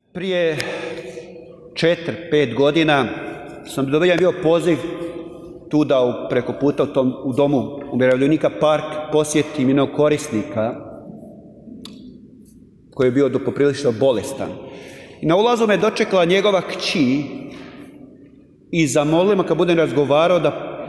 Prije 4-5 godina sam bio poziv tu da preko puta u domu umirovljenika Park posjetim jednog korisnika koji je bio poprilično bolestan. I na ulazu me dočekala njegova kći i zamolila me kad budem razgovarao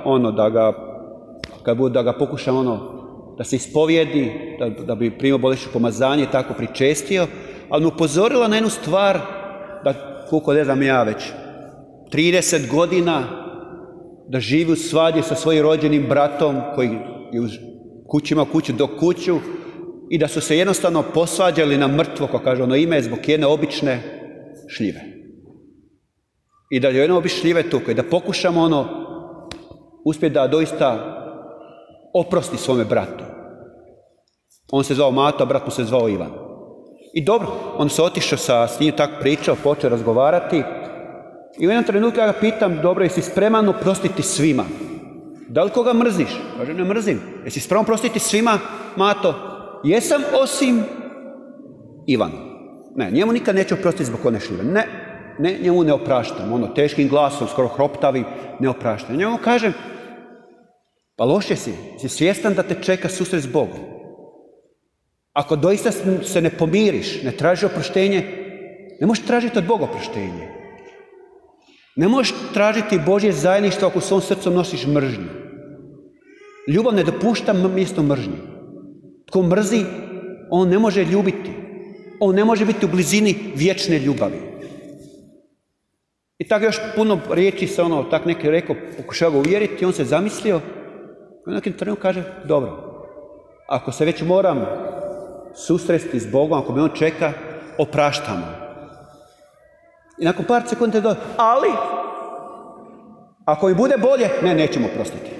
da ga pokušam da se ispovijedi, da bi primio bolesno pomazanje i tako pričestio, ali me upozorila na jednu stvar da, koliko ne znam ja već, 30 godina da živi u svađi sa svojim rođenim bratom koji je imao kuću do kuću i da su se jednostavno posvađali na mrtvo, kako kaže ono ime, zbog jedne obične šljive. I da je jedno obične šljive tukaj, da pokušamo uspjeti da doista oprosti svome bratu. On se zvao Mato, a brat mu se zvao Ivan. I dobro, on se otišao s njim tako pričao, počeo razgovarati i u jednom trenutku ja ga pitam, dobro, jesi spreman oprostiti svima? Da li koga mrziš? Kaže, ne mrzim. Jesi spreman oprostiti svima, Mato? Jesam, osim Ivanu. Ne, njemu nikad neću oprostiti zbog one šljive. Ne, njemu ne opraštam. Teškim glasom, skoro hroptavim, ne opraštam. Njemu kažem, pa loše si svjestan da te čeka susret s Bogom. Ako doista se ne pomiriš, ne tražiš oproštenje, ne možeš tražiti od Boga oproštenje. Ne možeš tražiti Božje zajedništvo ako u svom srcu nosiš mržnju. Ljubav ne dopušta mjesto mržnje. Tko mrzi, on ne može ljubiti. On ne može biti u blizini vječne ljubavi. I tako još puno riječi se tak neki rekao, pokušao ga uvjeriti, on se zamislio i u nekim trenutku kaže, dobro, ako se već moram susresti s Bogom, ako me on čeka, opraštamo. I nakon par sekundi dođe, ali ako mi bude bolje, nećemo oprostiti.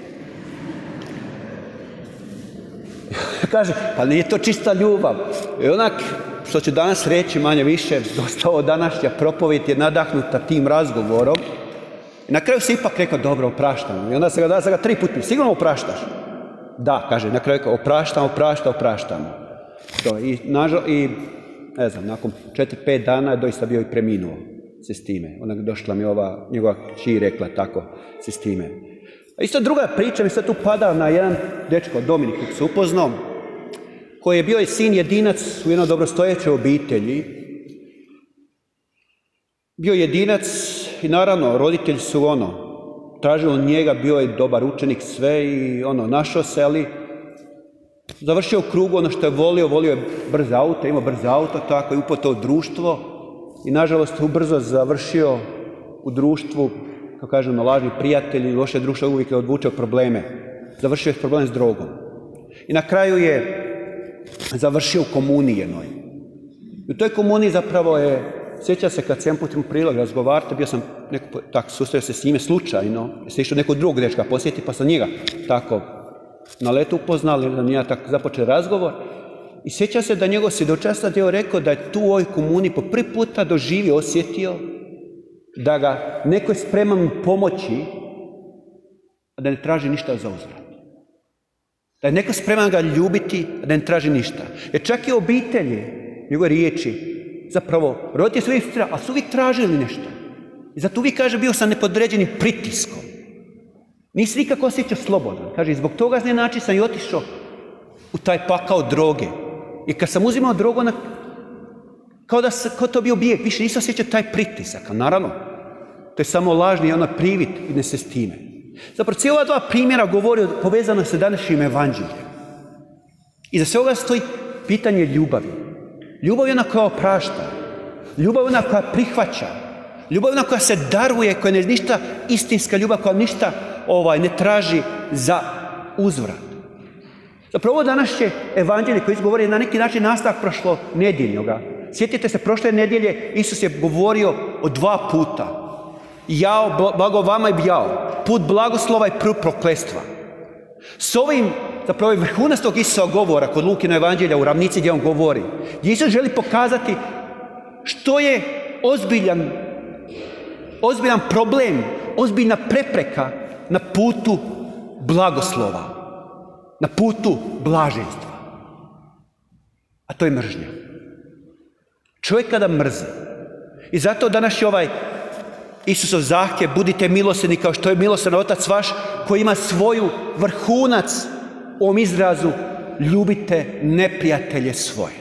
Kaže, pa nije to čista ljubav. I onak, što ću danas reći manje više, dosta ovo današnja propovijed je nadahnuta tim razgovorom. I na kraju se ipak rekao, dobro, opraštam. I onda sam ga 3 puta, sigurno opraštaš? Da, kaže, na kraju rekao, opraštam. I ne znam, nakon 4-5 dana je doista bio i preminuo se s time. Onda došla mi njegova kći rekla tako se s time. A isto druga priča mi sad tu pada na jedan dečko, Dominik, kojeg se upoznao, koji je bio i sin jedinac u jednoj dobrostojećoj obitelji. Bio jedinac i naravno roditelji su tražili od njega, bio je dobar učenik sve i našao se, ali završio u krugu što je volio je brze auto, imao brze auto, tako i upao u društvo i nažalost ubrzo završio u društvu, kako kažem, lažni prijatelji, loše društvo uvijek je odvučeo probleme. Završio je problem s drogom. I na kraju je završio u komuniji jednoj. I u toj komuniji zapravo sjeća se kad sam putim prilog razgovarati, bio sam susreo se s njime slučajno, se išao nekog drugog dečka posjetiti, pa sam njega tako na letu upoznali, da nije tako započeo razgovor. I sjeća se da njegov svjedočanstven dio rekao da je tu u ovoj komuniji po prvi puta doživio, osjetio da ga neko je spreman pomoći, a da ne traži ništa za uzvrat. Da je neko spreman ga ljubiti, a da ne traži ništa. Jer čak i obitelji, njegove riječi, zapravo, roditelji su uvijek ali su uvijek tražili nešto. I zato uvijek kaže, bio sam nepodređenim pritiskom. Nisi nikako osjećao slobodan. Kaže, i zbog toga na način sam i otišao u taj pakao droge. I kad sam uzimao drogu, kao to bio bijeg, više nisam osjećao taj pritisak. A naravno, to je samo lažni privid, ide se s time. Zapravo, cijela 2 primjera govori povezano sa današnjim evanđeljem. I za svega stoji pitanje ljubavi. Ljubav je ona koja oprašta. Ljubav je ona koja prihvaća. Ljubav je ona koja se daruje, koja ne ništa istinska ljubav, koja ništa ne traži za uzvrat. Zapravo ovo današnje evanđelje koje izgovori na neki način nastavak prošlo nedjeljoga. Sjetite se, prošle nedjelje Isus je govorio o 2 puta. Jao, blago vama i jao. Put blagoslova i put prokletstva. S ovim, zapravo je vrhunac tog Isusovog govora kod Lukina evanđelja u ravnici gdje on govori. Gdje Isus želi pokazati što je ozbiljan problem, ozbiljna prepreka na putu blagoslova, na putu blaženstva. A to je mržnja. Čovjek kada mrzi, I zato danas je ovaj Isusov zahtjev, budite milosrdni kao što je milosrdan Otac vaš, koji ima svoju vrhunac u ovom izrazu, ljubite neprijatelje svoje.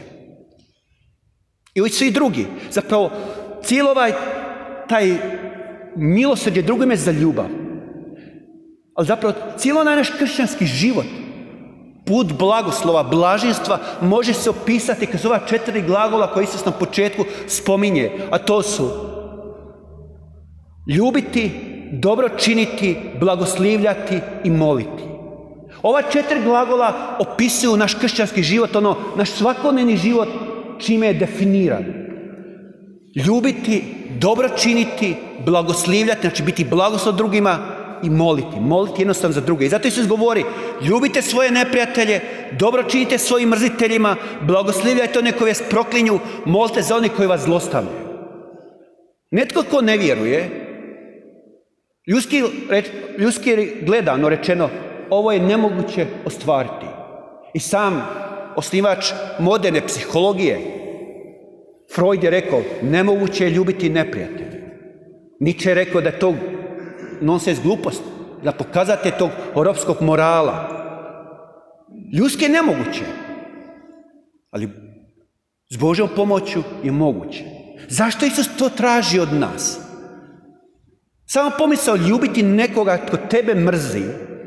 I svi drugi, zapravo cijelo taj milosrđe drugo ime za ljubav. Ali zapravo cijelo naš kršćanski život, put blagoslova, blaženstva, može se opisati kroz ova 4 glagola koje Isus na početku spominje, a to su ljubiti, dobro činiti, blagoslivljati i moliti. Ova 4 glagola opisuju naš kršćanski život, naš svakodnevni život čime je definiran. Ljubiti, dobro činiti, blagoslivljati, znači biti blagoslov drugima i moliti. Moliti jednostavno za druge. I zato Isus govori, ljubite svoje neprijatelje, dobro činite svojim mrziteljima, blagoslivljajte one koji vas proklinju, molite za one koji vas zlostavljaju. Netko ko ne vjeruje, ljudski gledano rečeno, ovo je nemoguće ostvariti. I sam osnivač moderne psihologije, Freud je rekao, nemoguće je ljubiti neprijatelje. Nietzsche je rekao da je to nonsens glupost, da pokazate tog ropskog morala. Ljudski je nemoguće, ali s Božjom pomoću je moguće. Zašto Isus to traži od nas? Samo pomisao ljubiti nekoga tko tebe mrzi.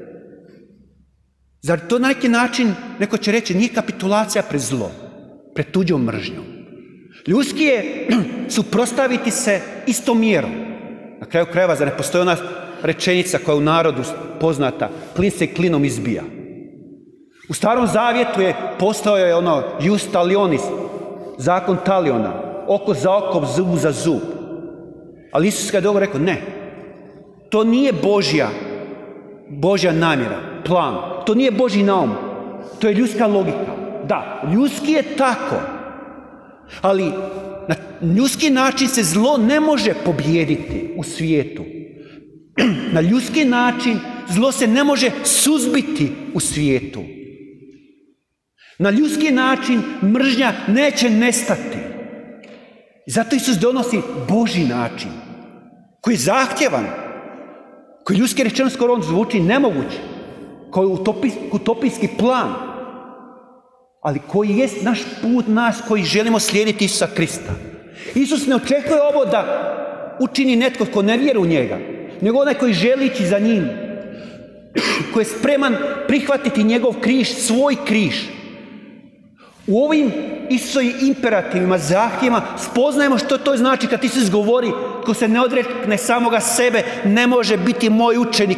Zar to na neki način, neko će reći, nije kapitulacija pred zlo, pred tuđom mržnjom. Ljudski je suprotstaviti se istom mjerom. Na kraju krajeva, zar ne postoji ona rečenica koja je u narodu poznata, klin se klinom izbija. U Starom Zavjetu je postojao je jus talionis, zakon taliona, oko za oko, zub za zub. Ali Isus kada je ovo rekao, ne, to nije Božja namjera, plan, to nije Božji naum, to je ljudska logika. Da, ljudski je tako, ali na ljudski način se zlo ne može pobijediti u svijetu. Na ljudski način zlo se ne može suzbiti u svijetu. Na ljudski način mržnja neće nestati. Zato Isus donosi Božji način, koji je zahtjevan, koji ljudski rečeno skoro zvuči nemoguće, koji je utopijski plan, ali koji je naš put, nas koji želimo slijediti Isusa Krista. Isus ne očekuje ovo da učini netko tko ne vjeruje u njega, nego onaj koji želi ići za njim, koji je spreman prihvatiti njegov križ, svoj križ. U ovim Isusovim imperativima, zahtjevima spoznajemo što to znači kad Isus govori, ko se ne odrekne samoga sebe, ne može biti moj učenik,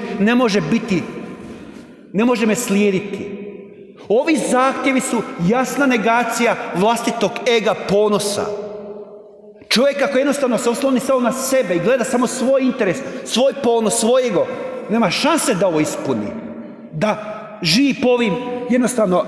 ne može me slijediti. Ovi zahtjevi su jasna negacija vlastitog ega, ponosa. Čovjek ako jednostavno se osloni samo na sebe i gleda samo svoj interes, svoj ponos, svoj ego, nema šanse da ovo ispuni. Da živi po ovim jednostavno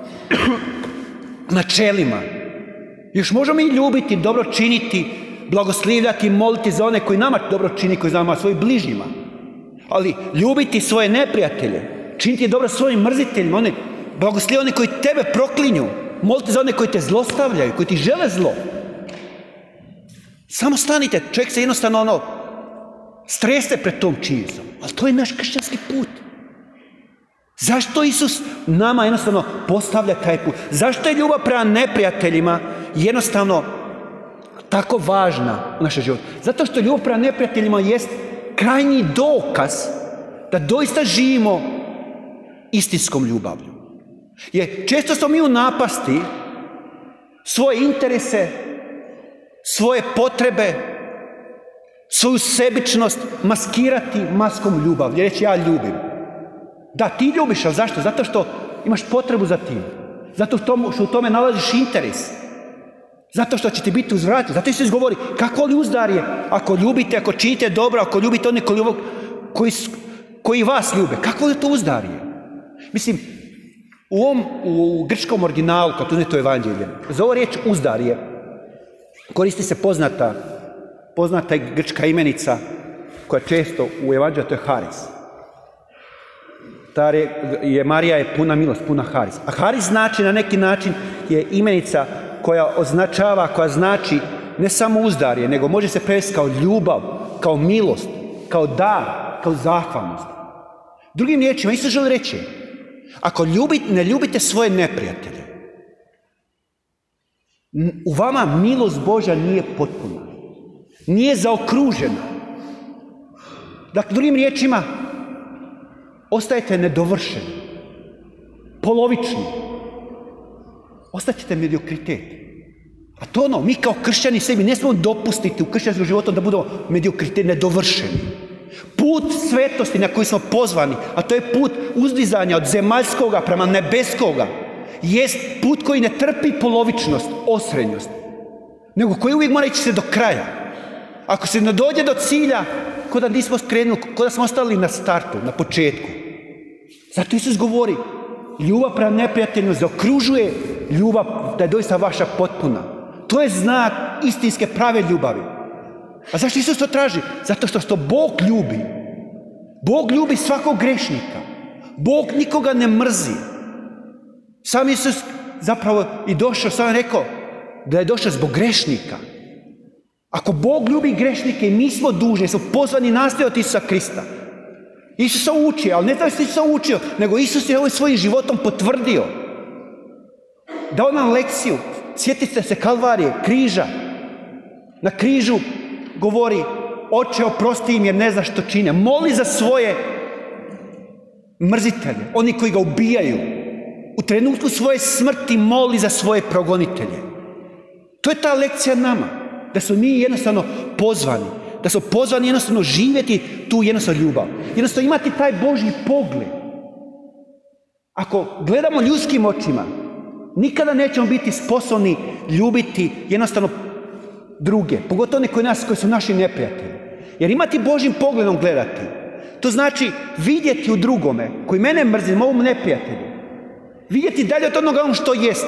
načelima. Još možemo i ljubiti, dobro činiti, blagoslivljati, moliti za one koji nama dobro čini, koji znamo svojim bližnjima. Ali ljubiti svoje neprijatelje, činiti dobro svojim mrziteljima, blagoslivljati one koji tebe proklinju, moliti za one koji te zlostavljaju, koji ti žele zlo. Samo stanite, čovjek se jednostavno strese pred tom činjenicom, ali to je naš kršćanski put. Zašto Isus nama jednostavno postavlja taj put? Zašto je ljubav prema neprijateljima jednostavno tako važna u našem životu? Zato što ljubav prema neprijateljima jest krajnji dokaz da doista živimo istinskom ljubavlju. Jer često smo mi u napasti svoje interese, svoje potrebe, svoju sebičnost maskirati maskom ljubavlje. Reći ja ljubim. Da, ti ljubiš, ali zašto? Zato što imaš potrebu za tim. Zato što u tome nalaziš interes. Zato što će ti biti uzvraćen. Zato Isus govori, kako li uzdar je ako ljubite, ako činite dobro, ako ljubite one koji vas ljube. Kako li to uzdar je? Mislim, u grčkom originalu, kad uzmete evanđelje, za ovo riječ uzdar je, koristi se poznata grčka imenica koja često u evanđelju, to je haris. Marija je puna milost, puna haris. A haris znači na neki način je imenica koja označava, koja znači ne samo uzdarje, nego može se prevesti kao ljubav, kao milost, kao dar, kao zahvalnost. Drugim riječima, Isus želi reći, ako ne ljubite svoje neprijatelje, u vama milost Božja nije potpuna, nije zaokružena. Dakle, drugim riječima, ostajete nedovršeni, polovični, ostaćete mediokritet. A to mi kao kršćani sebi ne smemo dopustiti u kršćanskom životu da budemo mediokritet, nedovršeni. Put svetosti na koji smo pozvani, a to je put uzdizanja od zemaljskoga prema nebeskoga, jest put koji ne trpi polovičnost, osrednjost, nego koji uvijek mora ići se do kraja. Ako se ne dođe do cilja, ko da nismo skrenuli, ko da smo ostali na startu, na početku. Zato Isus govori, ljubav prema neprijatelju zaokružuje ljubav da je doista vaša potpuna. To je znak istinske prave ljubavi. A zašto Isus to traži? Zato što Bog ljubi. Bog ljubi svakog grešnika. Bog nikoga ne mrzi. Sam Isus zapravo i došao, sam rekao da je došao zbog grešnika. Ako Bog ljubi grešnike i mi smo dužni, smo pozvani nasljedovati Isusa Krista. Isus se učio, ali ne da se Isus učio, nego Isus je ovo svojim životom potvrdio. Dao nam lekciju. Sjetite se Kalvarije, križa. Na križu govori, Oče, oprosti im jer ne zna što čine. Moli za svoje mrzitelje, oni koji ga ubijaju. U trenutku svoje smrti moli za svoje progonitelje. To je ta lekcija nama. Da smo mi jednostavno pozvani. Da smo pozvani jednostavno živjeti tu jednostavno ljubav. Jednostavno imati taj Božji pogled. Ako gledamo ljudskim očima, nikada nećemo biti sposobni ljubiti jednostavno druge. Pogotovo one koji su naši neprijatelji. Jer imati Božjim pogledom gledati, to znači vidjeti u drugome, koji mene mrzi, mom neprijatelju. Vidjeti dalje od onoga što jest.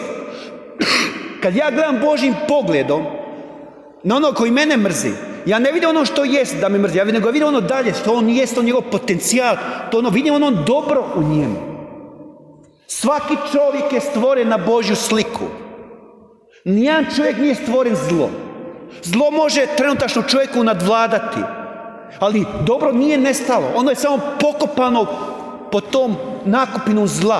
Kad ja gledam Božjim pogledom na ono koji mene mrzi, ja ne vidim ono što jest da me mrzi, ja nego vidim ono dalje, što on jest, on njegov potencijal, vidim ono dobro u njemu. Svaki čovjek je stvoren na Božju sliku. Nijedan čovjek nije stvoren zlo. Zlo može trenutačno čovjeku nadvladati, ali dobro nije nestalo. Ono je samo pokopano po tom nakupinu zla.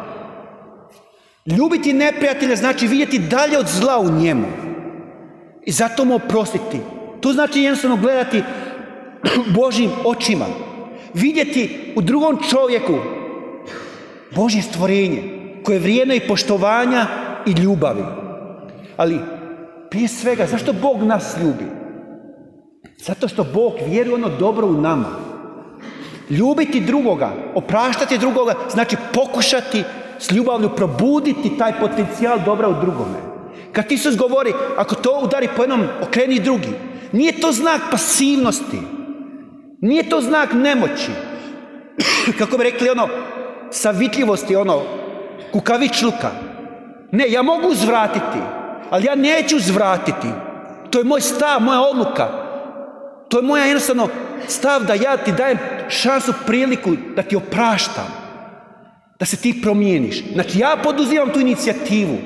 Ljubiti neprijatelja znači vidjeti dalje od zla u njemu. I zato mu oprostiti. To znači jednostavno gledati Božjim očima. Vidjeti u drugom čovjeku Božje stvorenje koje je vrijedno i poštovanja i ljubavi. Ali prije svega, zašto Bog nas ljubi? Zato što Bog vjeruje ono dobro u nama. Ljubiti drugoga, opraštati drugoga, znači pokušati s ljubavlju probuditi taj potencijal dobra u drugome. Kad Isus govori, ako to udari po jednom, okreni drugi. Nije to znak pasivnosti. Nije to znak nemoći. Kako bi rekli savitljivosti, kukavičluka. Ne, ja mogu uzvratiti, ali ja neću uzvratiti. To je moj stav, moja odluka. To je moja jednostavno stav da ja ti dajem šansu, priliku da ti opraštam. Da se ti promijeniš. Znači ja poduzimam tu inicijativu.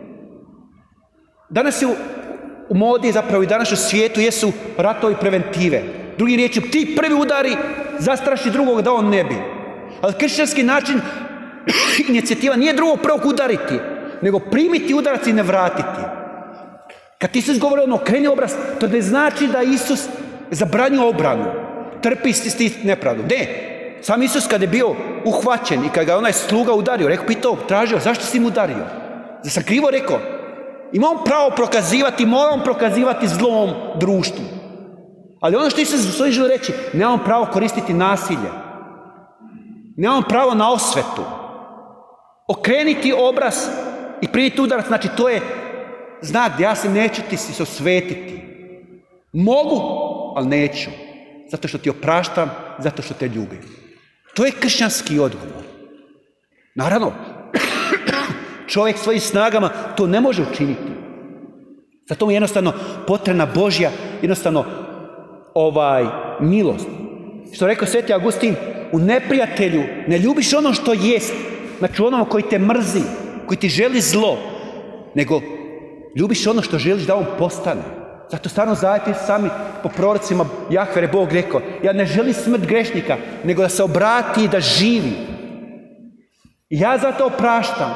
Danas je u modi zapravo i danas u svijetu jesu ratovi preventive. Drugim riječima, ti prvi udari zastraši drugog da on ne bi. Ali kršćanski način inicijativa nije drugog prvog udariti, nego primiti udarac i ne vratiti. Kad Isus govori okreni obraz, to ne znači da Isus zabranjuje obranu, trpi nepravdu. Ne, sam Isus kad je bio uhvaćen i kad ga onaj sluga udario, pitao, tražio, zašto si mu udario? Da sam krivo rekao, imam pravo moram prokazivati zlom društvu. Ali ono što Isus svoj želi reći, nemam pravo koristiti nasilje. Nemam pravo na osvetu. Okrenuti obraz i primiti udarac, znači to je znak da ja se neću ti se osvetiti. Mogu, ali neću. Zato što ti opraštam, zato što te ljubim. To je kršćanski odgovor. Naravno, čovjek svojim snagama to ne može učiniti. Zato mu je jednostavno potrebna Božja jednostavno milost. Što rekao Sveti Augustin, u neprijatelju ne ljubiš ono što jest, znači onom koji te mrzi, koji ti želi zlo, nego ljubiš ono što želiš da on postane. Zato stvarno zavjeti sami po prorocima Jahve je Bog rekao, ja ne želim smrt grešnika, nego da se obrati i da živi. Ja zato opraštam,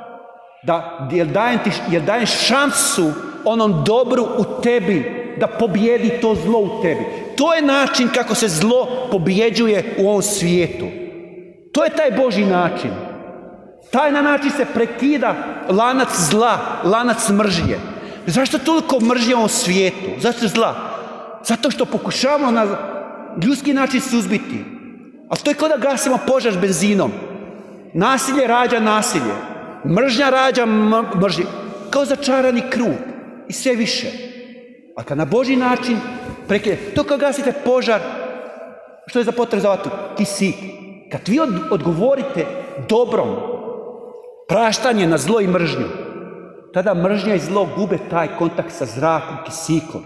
jer dajem šansu onom dobru u tebi, da pobjedi to zlo u tebi. To je način kako se zlo pobjeđuje u ovom svijetu. To je taj Božji način. Taj način se prekida lanac zla, lanac mržnje. Zašto toliko mržnje u ovom svijetu? Zašto zla? Zato što pokušavamo na ljudski način suzbiti. Ali to je kao da gasimo požar s benzinom. Nasilje rađa nasilje. Mržnja rađa mržnje. Kao začarani krug. I sve više. A kad na Božji način prekide, to kao gasite požar, što je za potrebu za vatru? Kisik. Kad vi odgovorite dobrom, praštanje na zlo i mržnju, tada mržnja i zlo gube taj kontakt sa zrakom, kisikom.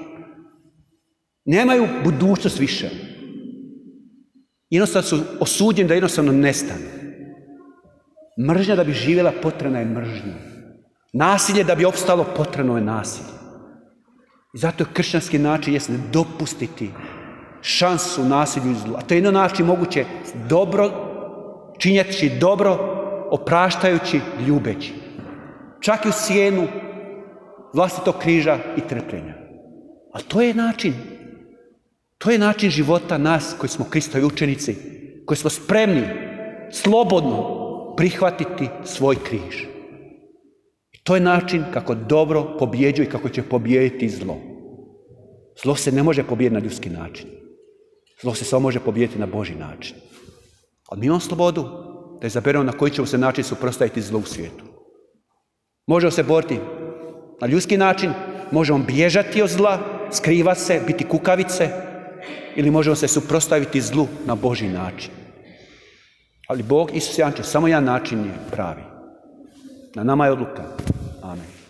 Nemaju budućnost više. Jednostavno su osuđeni da jednostavno nestane. Mržnja da bi živjela potrebna je mržnja. Nasilje da bi opstalo potrebno je nasilje. I zato je kršćanski način jest ne dopustiti šansu nasilju i zlu. A to je jedno način moguće dobro, činjeći dobro, opraštajući, ljubeći. Čak i u sjenu vlastitog križa i trpljenja. Ali to je način života nas koji smo Kristovi učenici, koji smo spremni slobodno prihvatiti svoj križ. I to je način kako dobro pobjeđuje i kako će pobijediti zlo. Zlo se ne može pobijediti na ljudski način. Zlo se samo može pobijediti na Božji način. Ali mi imamo slobodu da izaberemo na koji ćemo se način suprotstaviti zlo u svijetu. Možemo se boriti na ljudski način, možemo bježati od zla, skrivati se, biti kukavice, ili možemo se suprotstaviti zlu na Božji način. Ali Bog, Isus jamči, samo jedan način je pravi. Na nama je odluka. Amen.